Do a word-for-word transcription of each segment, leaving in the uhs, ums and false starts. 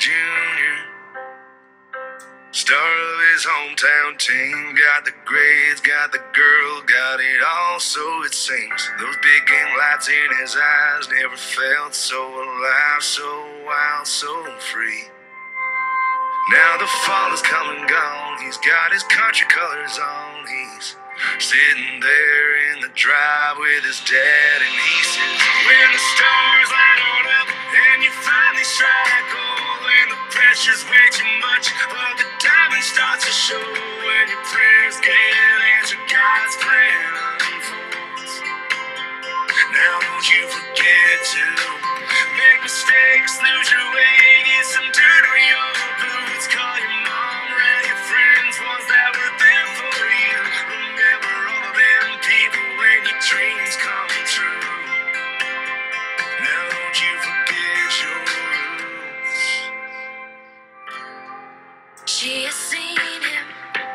Junior, star of his hometown team. Got the grades, got the girl, got it all, so it seems. Those big game lights in his eyes, never felt so alive, so wild, so free. Now the fall is come and gone, he's got his country colors on. He's sitting there in the drive with his dad, and he says, when the stars light on up and you finally strike gold, when the pressure's way too much but the diamond starts to show, when your prayers get answered, God's plan unfolds. Now don't you forget to make mistakes, lose your way, get some dirt on your boots, call your mom, rally your friends, ones that were there for you. Remember all of them people when your dreams come true. Now don't you forget your roots. She has seen him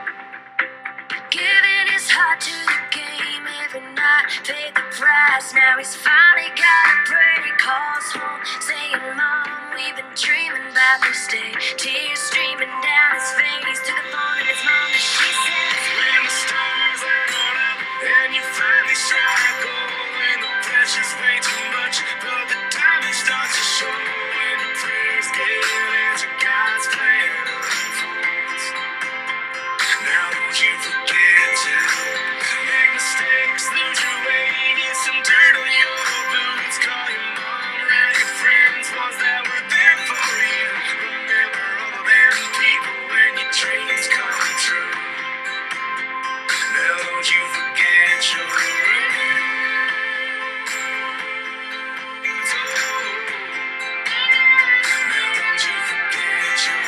giving his heart to the game every night, paid the price. Now he's finally got a break. He calls home saying, Mom, we've been dreaming about this day. Tears streaming down his face. Took a phone and his mom, and she says, when the stars are on up and you finally strike gold, when the pressure's way too much but the diamond starts to show, when the prayers get answered, God's plan unfolds. Now don't you forget to make mistakes, lose your way, get some dirt on your boots, call your mom, rally your friends, ones that were there for you. Remember all of them people when your dreams come true. Now don't you forget your roots. Now don't you forget your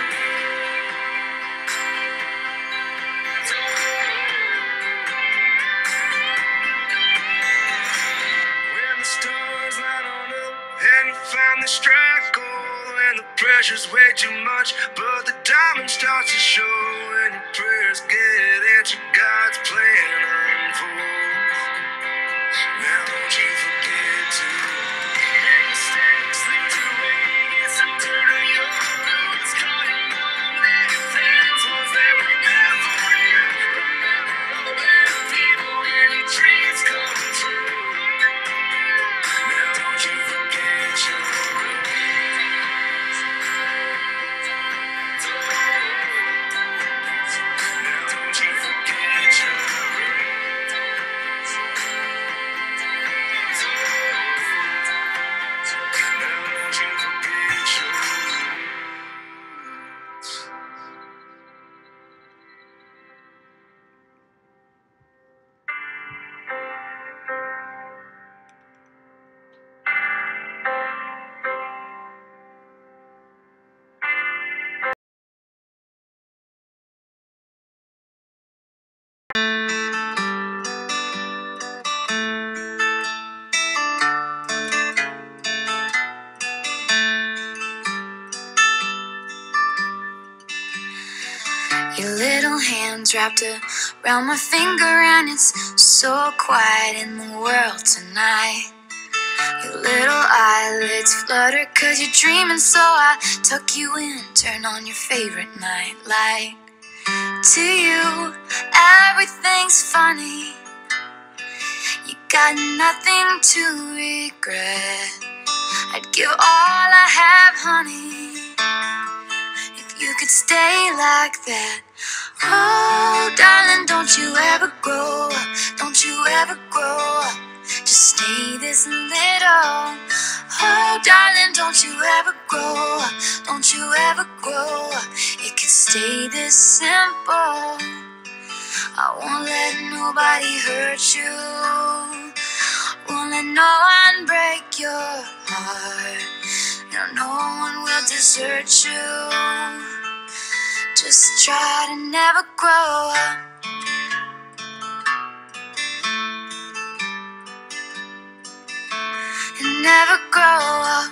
when the stars light on up and you finally strike gold, when the pressure's way too much but the diamond starts to show, when your prayers get answered, God's plan unfolds. Now don't you forget to make mistakes, lose your way, get some dirt on your roots, call your mom, rally your friends, ones that were there for you. Remember all them people when your dreams come true. Now don't you forget your roots. Now don't you forget your roots. Now don't you forget your roots. Your little hands wrapped around my finger, and it's so quiet in the world tonight. Your little eyelids flutter cause you're dreaming, so I tuck you in, turn on your favorite night light. To you, everything's funny. You got nothing to regret. I'd give all I have, honey, if you could stay like that. Oh, darling, don't you ever grow up, don't you ever grow up, just stay this little. Oh, darling, don't you ever grow up, don't you ever grow up, it could stay this simple. I won't let nobody hurt you, won't let no one break your heart. No, no one will desert you. Just try to never grow up. And never grow up.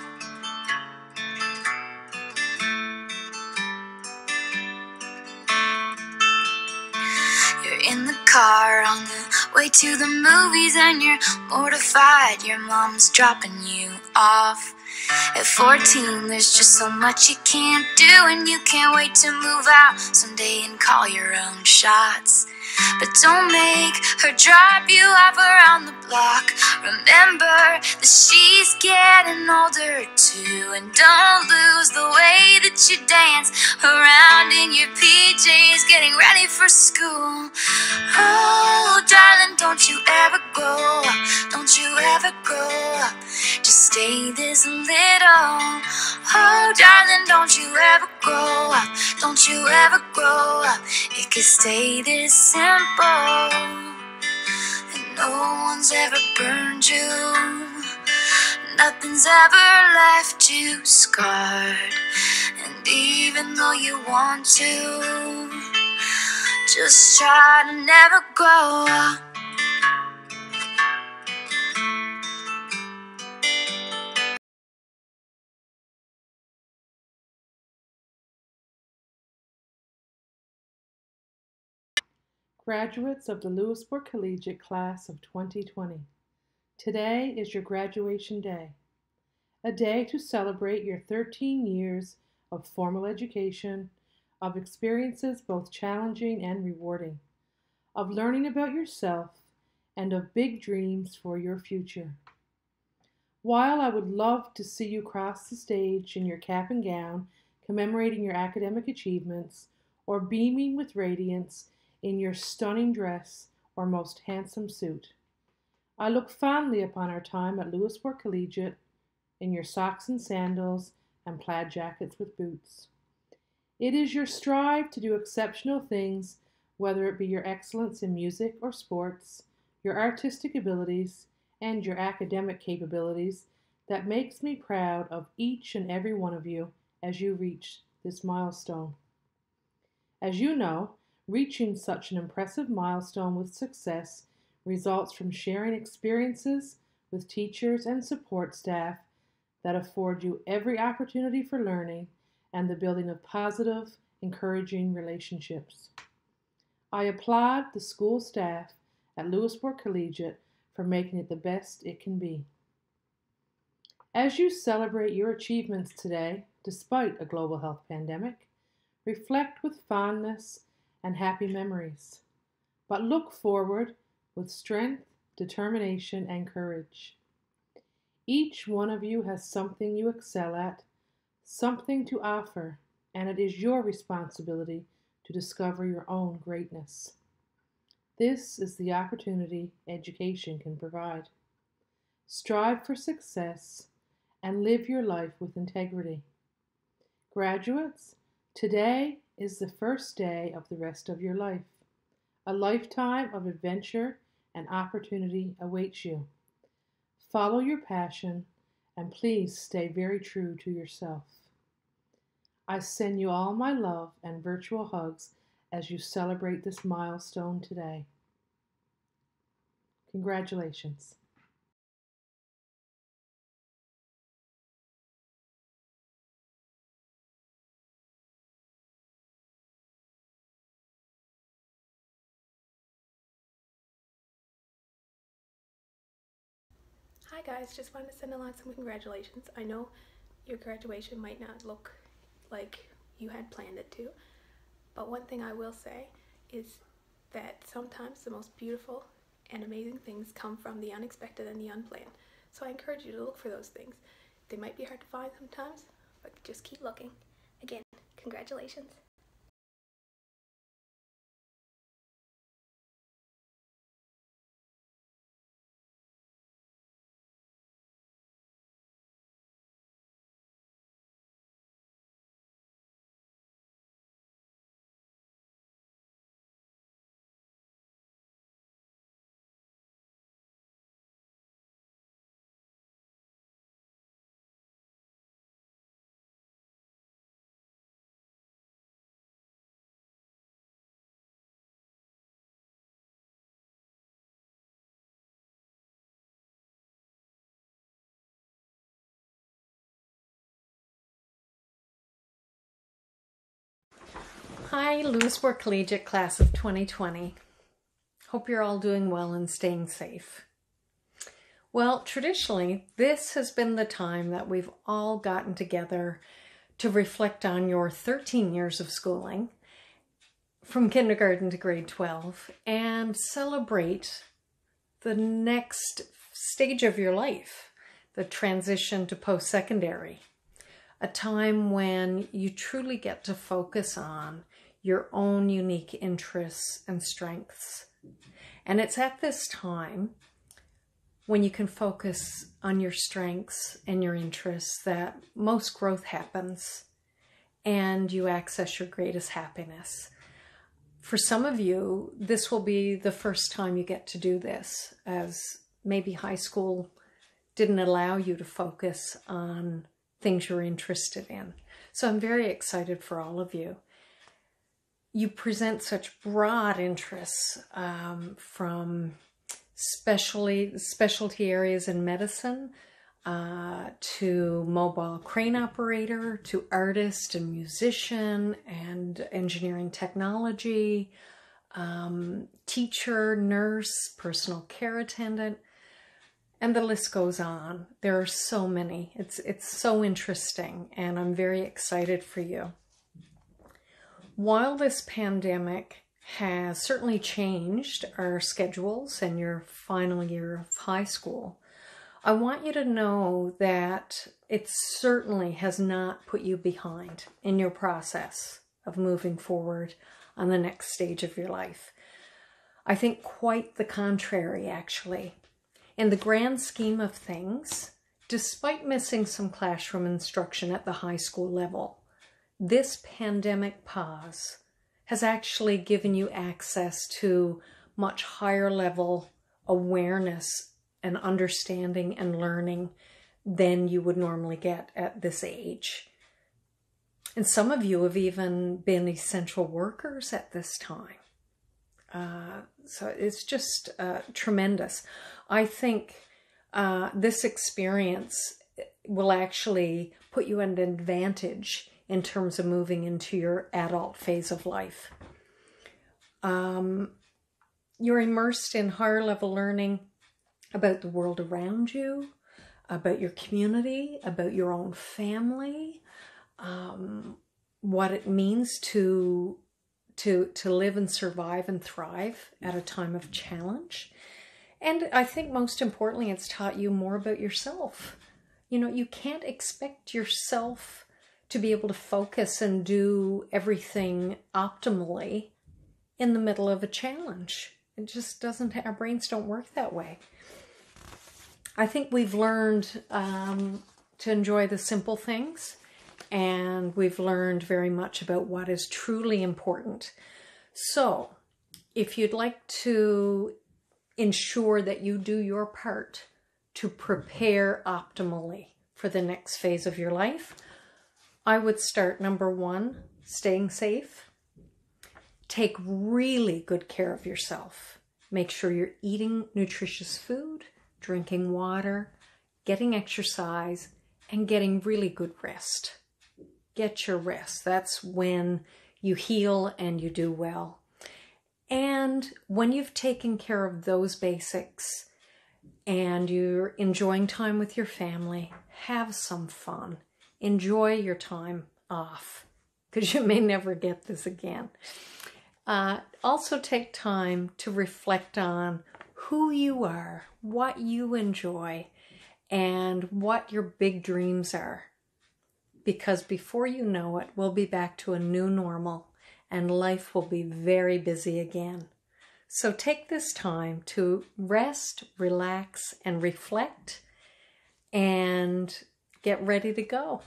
You're in the car on the way to the movies and you're mortified your mom's dropping you off. At fourteen, there's just so much you can't do, and you can't wait to move out someday and call your own shots. But don't make her drop you off around the block. Remember that she's getting older too, and don't lose the way that you dance around in your P Js getting ready for school. Oh, darling, don't you ever grow up, don't you ever grow up, just stay this little. Oh, darling, don't you ever grow up, don't you ever grow up, it could stay this simple. And no one's ever burned you, nothing's ever left you scarred. And even though you want to, just try to never grow up. Graduates of the Lewisporte Collegiate Class of twenty twenty, today is your graduation day, a day to celebrate your thirteen years of formal education, of experiences both challenging and rewarding, of learning about yourself, and of big dreams for your future. While I would love to see you cross the stage in your cap and gown, commemorating your academic achievements, or beaming with radiance in your stunning dress or most handsome suit, I look fondly upon our time at Lewisporte Collegiate in your socks and sandals and plaid jackets with boots. It is your strive to do exceptional things, whether it be your excellence in music or sports, your artistic abilities, and your academic capabilities, that makes me proud of each and every one of you as you reach this milestone. As you know, reaching such an impressive milestone with success results from sharing experiences with teachers and support staff that afford you every opportunity for learning and the building of positive, encouraging relationships. I applaud the school staff at Lewisporte Collegiate for making it the best it can be. As you celebrate your achievements today, despite a global health pandemic, reflect with fondness and happy memories, but look forward with strength, determination, and courage. Each one of you has something you excel at, something to offer, and it is your responsibility to discover your own greatness. This is the opportunity education can provide. Strive for success and live your life with integrity. Graduates, today is the first day of the rest of your life. A lifetime of adventure and opportunity awaits you. Follow your passion and please stay very true to yourself. I send you all my love and virtual hugs as you celebrate this milestone today. Congratulations. Hi guys, just wanted to send along some congratulations. I know your graduation might not look like you had planned it to, but one thing I will say is that sometimes the most beautiful and amazing things come from the unexpected and the unplanned. So I encourage you to look for those things. They might be hard to find sometimes, but just keep looking. Again, congratulations. Hi, Lewisporte Collegiate Class of twenty twenty. Hope you're all doing well and staying safe. Well, traditionally, this has been the time that we've all gotten together to reflect on your thirteen years of schooling, from kindergarten to grade twelve, and celebrate the next stage of your life, the transition to post-secondary, a time when you truly get to focus on your own unique interests and strengths. And it's at this time when you can focus on your strengths and your interests that most growth happens and you access your greatest happiness. For some of you, this will be the first time you get to do this, as maybe high school didn't allow you to focus on things you're interested in. So I'm very excited for all of you. You present such broad interests, um, from specialty, specialty areas in medicine, uh, to mobile crane operator, to artist and musician and engineering technology, um, teacher, nurse, personal care attendant, and the list goes on. There are so many. It's, it's so interesting, and I'm very excited for you. While this pandemic has certainly changed our schedules and your final year of high school, I want you to know that it certainly has not put you behind in your process of moving forward on the next stage of your life. I think quite the contrary, actually. In the grand scheme of things, despite missing some classroom instruction at the high school level, this pandemic pause has actually given you access to much higher level awareness and understanding and learning than you would normally get at this age. And some of you have even been essential workers at this time. Uh, so it's just uh, tremendous. I think uh, this experience will actually put you at an advantage in terms of moving into your adult phase of life. Um, you're immersed in higher level learning about the world around you, about your community, about your own family, um, what it means to, to, to live and survive and thrive at a time of challenge. And I think most importantly, it's taught you more about yourself. You know, you can't expect yourself to be able to focus and do everything optimally in the middle of a challenge. It just doesn't, our brains don't work that way. I think we've learned um, to enjoy the simple things, and we've learned very much about what is truly important. So if you'd like to ensure that you do your part to prepare optimally for the next phase of your life, I would start, number one, staying safe. Take really good care of yourself. Make sure you're eating nutritious food, drinking water, getting exercise, and getting really good rest. Get your rest. That's when you heal and you do well. And when you've taken care of those basics and you're enjoying time with your family, have some fun. Enjoy your time off, because you may never get this again. Uh, also take time to reflect on who you are, what you enjoy, and what your big dreams are. Because before you know it, we'll be back to a new normal and life will be very busy again. So take this time to rest, relax, and reflect, and get ready to go.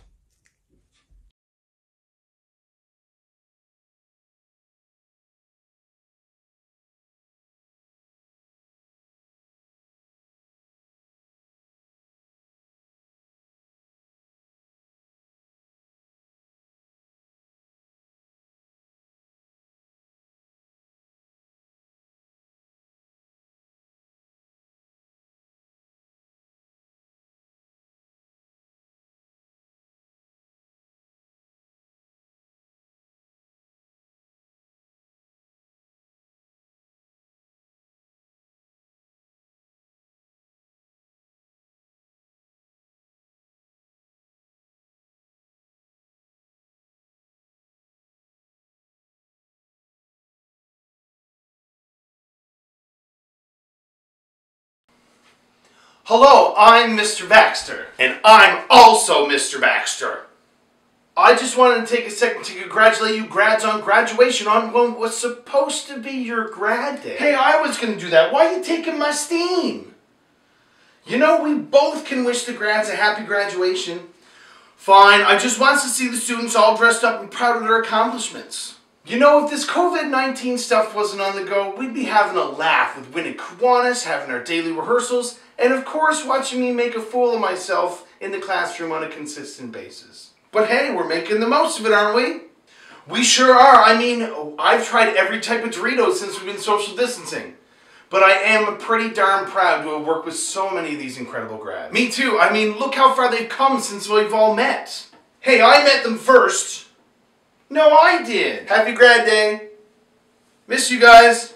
Hello, I'm Mister Baxter. And I'm also Mister Baxter. I just wanted to take a second to congratulate you grads on graduation on what was supposed to be your grad day. Hey, I was going to do that. Why are you taking my steam? You know, we both can wish the grads a happy graduation. Fine, I just want to see the students all dressed up and proud of their accomplishments. You know, if this COVID nineteen stuff wasn't on the go, we'd be having a laugh with winning Kiwanis, having our daily rehearsals, and of course watching me make a fool of myself in the classroom on a consistent basis. But hey, we're making the most of it, aren't we? We sure are. I mean, I've tried every type of Doritos since we've been social distancing. But I am pretty darn proud to have worked with so many of these incredible grads. Me too. I mean, look how far they've come since we've all met. Hey, I met them first. No, I did. Happy grad day. Miss you guys.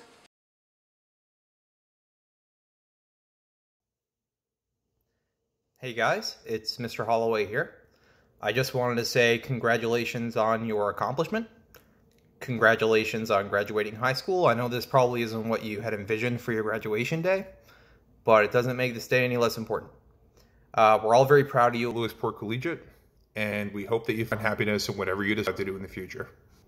Hey guys, it's Mister Holloway here. I just wanted to say congratulations on your accomplishment. Congratulations on graduating high school. I know this probably isn't what you had envisioned for your graduation day, but it doesn't make this day any less important. Uh, we're all very proud of you. Lewisporte Collegiate, and we hope that you find happiness in whatever you decide to do in the future.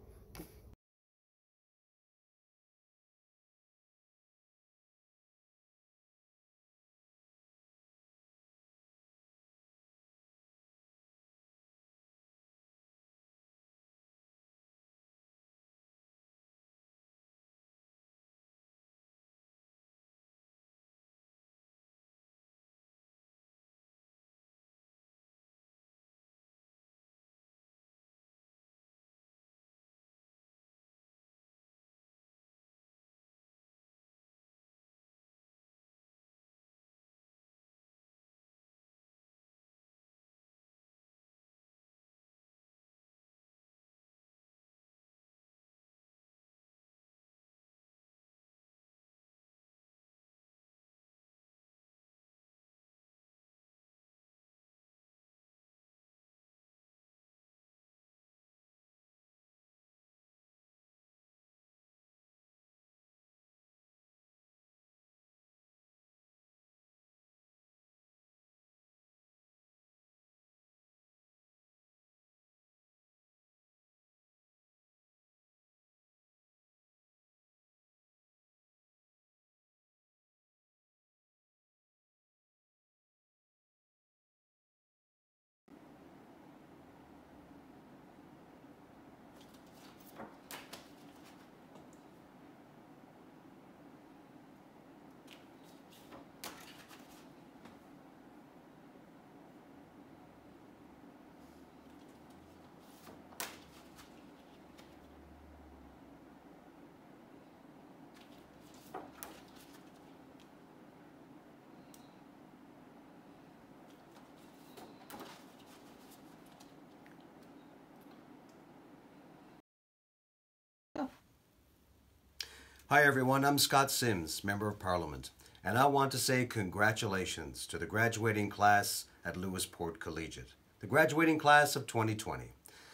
Hi everyone, I'm Scott Sims, Member of Parliament, and I want to say congratulations to the graduating class at Lewisporte Collegiate, the graduating class of twenty twenty.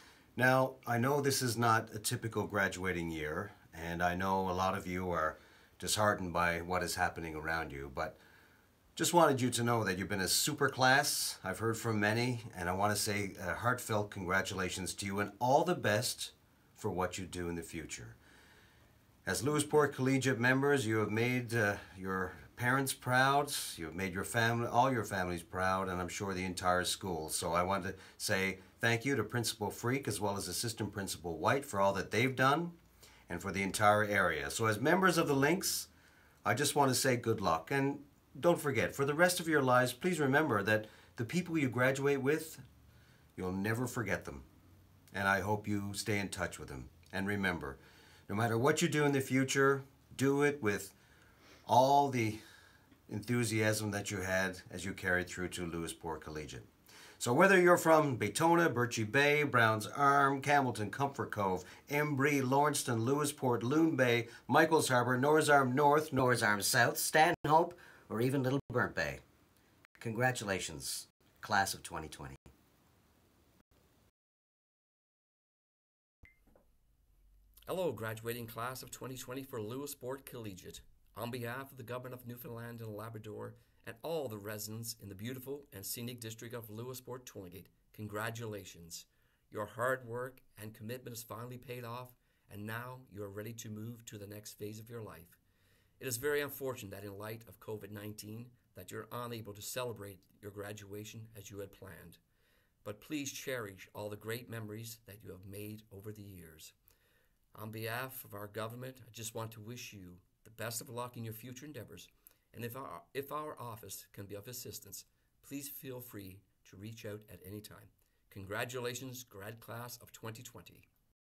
Now, I know this is not a typical graduating year, and I know a lot of you are disheartened by what is happening around you, but just wanted you to know that you've been a super class. I've heard from many, and I want to say a heartfelt congratulations to you and all the best for what you do in the future. As Lewisporte Collegiate members, you have made uh, your parents proud, you have made your family, all your families proud, and I'm sure the entire school. So I want to say thank you to Principal Freak as well as Assistant Principal White for all that they've done and for the entire area. So as members of the Lynx, I just want to say good luck. And don't forget, for the rest of your lives, please remember that the people you graduate with, you'll never forget them. And I hope you stay in touch with them. And remember, no matter what you do in the future, do it with all the enthusiasm that you had as you carried through to Lewisporte Collegiate. So whether you're from Baytona, Birchie Bay, Browns Arm, Campbellton, Comfort Cove, Embry, Lawrencetown, Lewisporte, Loon Bay, Michaels Harbour, Norris Arm North, Norris Arm South, Stanhope, or even Little Burnt Bay, congratulations, class of twenty twenty. Hello, graduating class of twenty twenty for Lewisporte Collegiate. On behalf of the Government of Newfoundland and Labrador and all the residents in the beautiful and scenic district of Lewisporte Collegiate, congratulations. Your hard work and commitment has finally paid off, and now you are ready to move to the next phase of your life. It is very unfortunate that in light of COVID nineteen that you're unable to celebrate your graduation as you had planned. But please cherish all the great memories that you have made over the years. On behalf of our government, I just want to wish you the best of luck in your future endeavors. And if our, if our office can be of assistance, please feel free to reach out at any time. Congratulations, grad class of twenty twenty.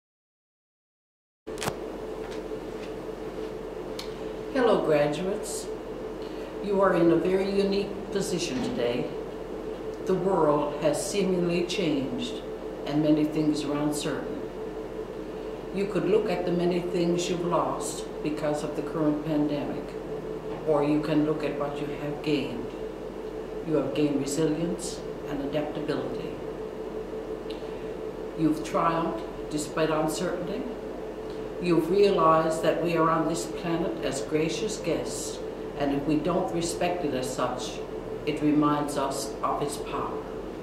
Hello, graduates. You are in a very unique position today. The world has seemingly changed, and many things are uncertain. You could look at the many things you've lost because of the current pandemic, or you can look at what you have gained. You have gained resilience and adaptability. You've triumphed despite uncertainty. You've realized that we are on this planet as gracious guests, and if we don't respect it as such, it reminds us of its power.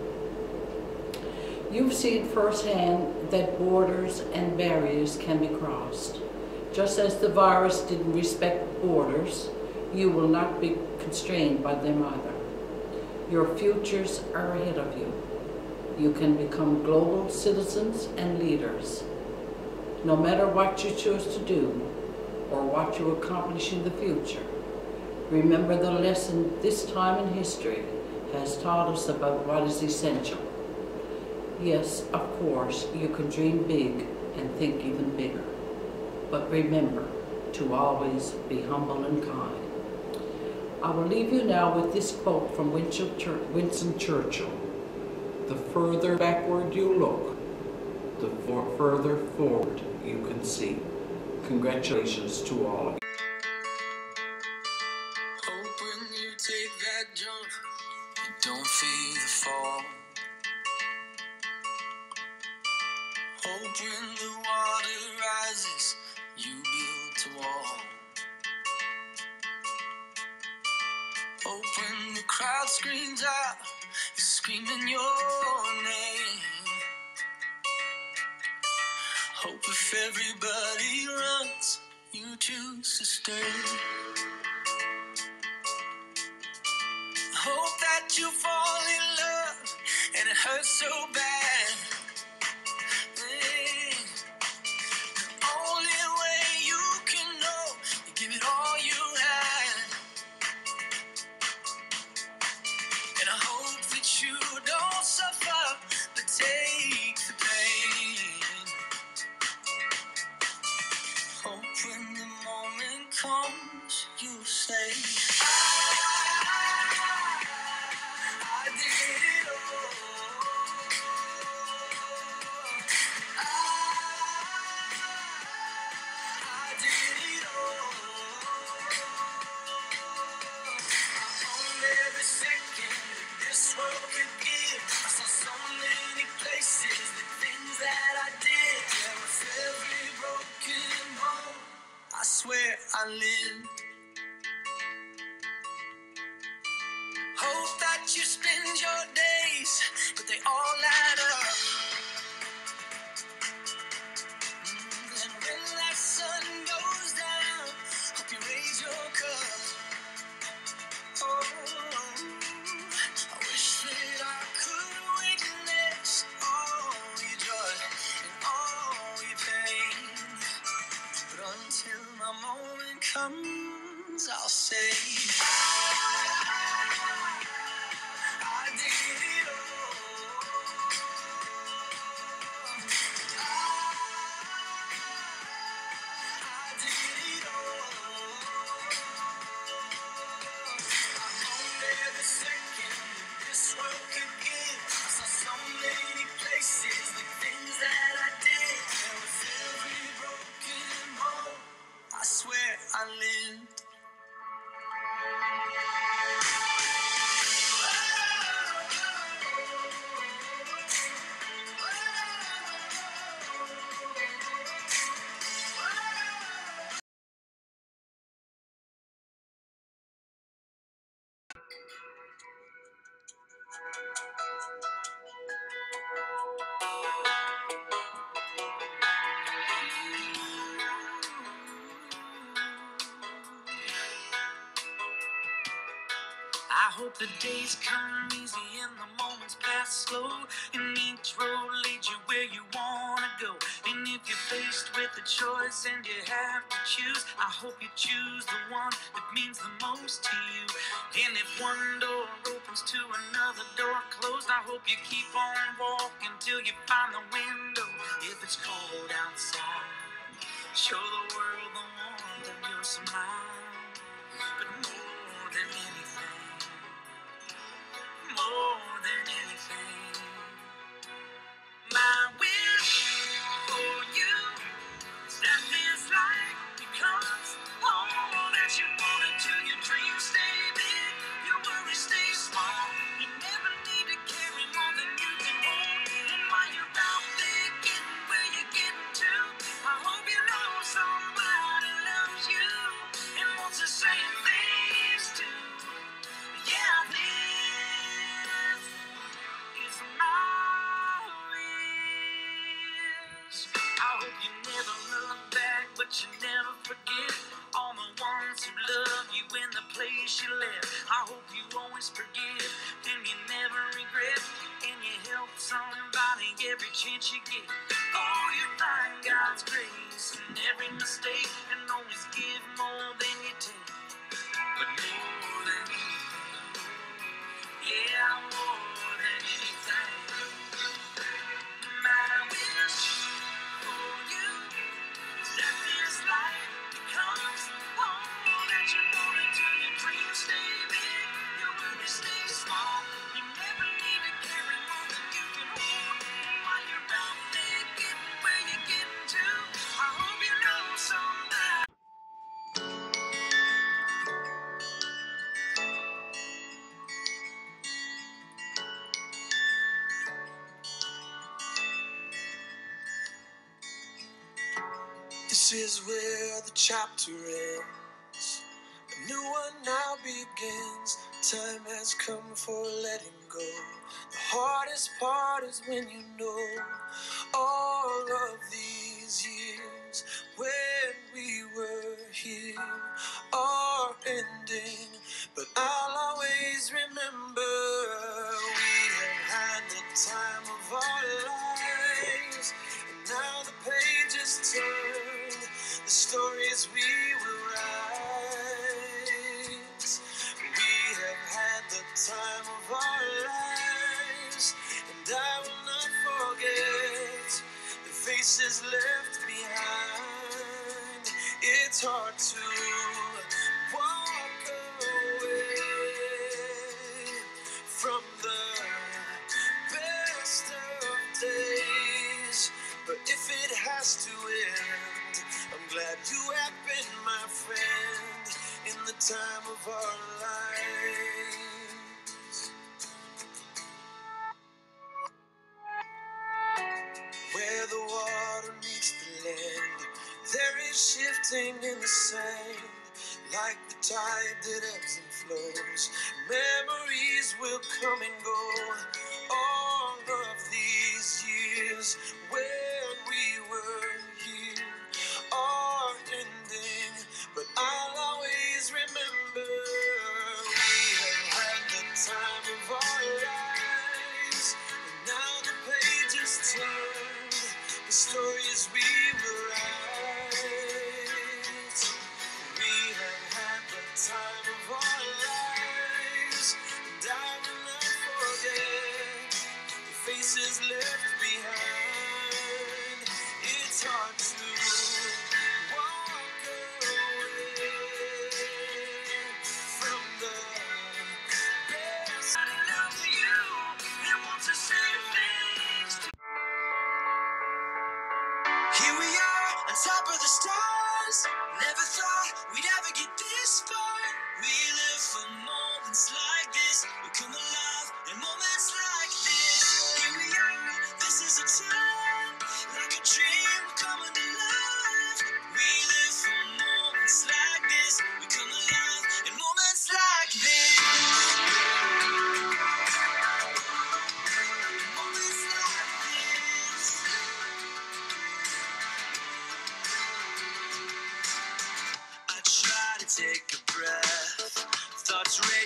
You've seen firsthand that borders and barriers can be crossed. Just as the virus didn't respect borders, you will not be constrained by them either. Your futures are ahead of you. You can become global citizens and leaders. No matter what you choose to do or what you accomplish in the future, remember the lesson this time in history has taught us about what is essential. Yes, of course, you can dream big and think even bigger. But remember to always be humble and kind. I will leave you now with this quote from Winston Churchill. The further backward you look, the further forward you can see. Congratulations to all of you. Hope when you take that jump, you don't feel the fall. Hope when the water rises, you build a wall. Hope when the crowd screams out, you're screaming your name. Hope if everybody runs, you choose to stay. Hope that you fall in love and it hurts so bad. The only way you can know, you give it all you had. And I hope that you don't suffer, but take the pain. Hope when the moment comes, you say, I did it all. I did it all. I owned every second this world could give. I saw so many places, the things that I did. Yeah, with every broken home, I swear I lived. Hope that you spend your days, but they all add up. Mm, and when that sun goes down, hope you raise your cup. Oh, I wish that I could witness all your joy and all your pain. But until my moment comes, I'll say, I did it all. hope the days come easy and the moments pass slow, and each road leads you where you wanna go. And if you're faced with a choice and you have to choose, I hope you choose the one that means the most to you. And if one door opens to another door closed, I hope you keep on walking till you find the window. If it's cold outside, show the world the warmth of your smile. But more than anything, more than anything, my wish for you is that this life becomes all that you wanted to. Your dreams stay big, your worries stay small. You never need to carry more than you can hold. And while you're out there getting where you're getting to, I hope you know somebody loves you and wants the same things too. Yeah, this is my wish. I hope you never look back, but you never forget all the ones who love you in the place you left. I hope you always forgive and you never regret, and you help somebody every chance you get. Oh, you find God's grace in every mistake, and always give more than you take. But more than anything, yeah, more than anything, my wish for you is that this life becomes all that you wanted to. Your dreams stay big, your worries stay small. You never need to carry more than you can hold. And while you're out there getting where you're getting to, I hope you know someday. This is where the chapter ends. A new one now begins. Time has come for letting go. The hardest part is when you know all of these years when we were here are ending. But I'll always remember we have had the time of our lives. And now the pages turn, the stories we will write. We have had the time of our lives, and I will not forget the faces left behind. It's hard to walk away from the best of days, but if it has to end, I'm glad you have been my friend in the time of our lives. Where the water meets the land, there is shifting in the sand, like the tide that ebbs and flows. Memories will come and go. All of these years when we were here are ending, but I'll always remember we have had the time of our lives. And now the pages turn, the stories we will write. We have had the time of our lives, and I will not forget the faces left behind. It's hard to walk away from the best. I love you and want to say things to. Here we are on top of the stars. Never thought we'd ever get this far. We live for moments like this. We come alive in moments like this. Here we are, this is a time, like a dream coming to life. We live for moments like this. We come alive in moments like this. Moments like this.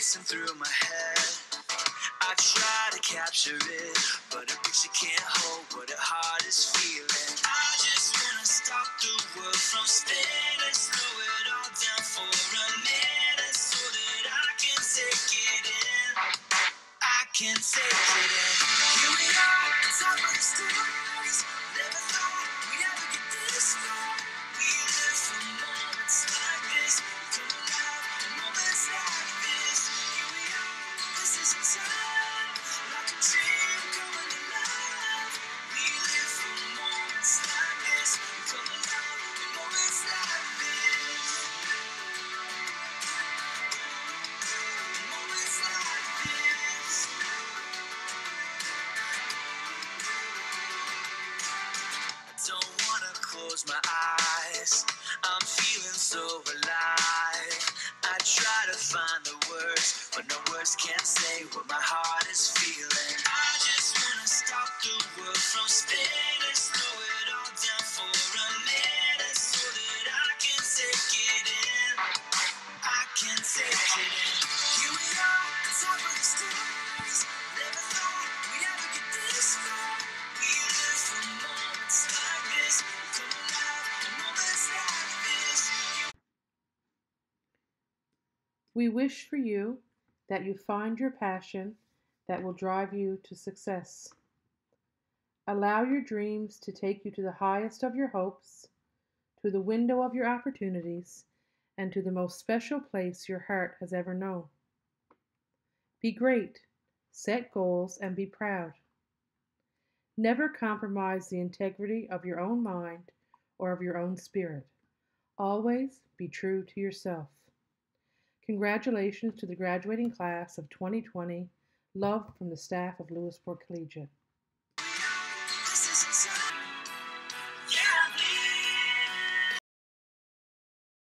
racing through my head. I try to capture it, but a picture can't hold what a heart is feeling. I just wanna stop the world from spinning, slow it all down for a minute, so that I can take it in. I can take it in. Here we are, on top of the stars. Never thought we'd ever get this far. We live for moments like this. Come alive in moments like this. Here we are, this is a time, like a dream coming alive. We live for moments like this. Come alive in moments like this. Moments like this. Don't wanna close my eyes, I'm feeling so alive. I try to find the words, but no words can say what my heart is feeling. I just wanna stop the world from spinning, slow it all down for a minute, so that I can take it in. I can take it in. Here we are, on top of the stars. Never thought we'd ever get this far. We live for moments like this. Come alive in moments like this. We wish for you that you find your passion that will drive you to success. Allow your dreams to take you to the highest of your hopes, to the window of your opportunities, and to the most special place your heart has ever known. Be great, set goals, and be proud. Never compromise the integrity of your own mind or of your own spirit. Always be true to yourself. Congratulations to the graduating class of twenty twenty. Love from the staff of Lewisporte Collegiate.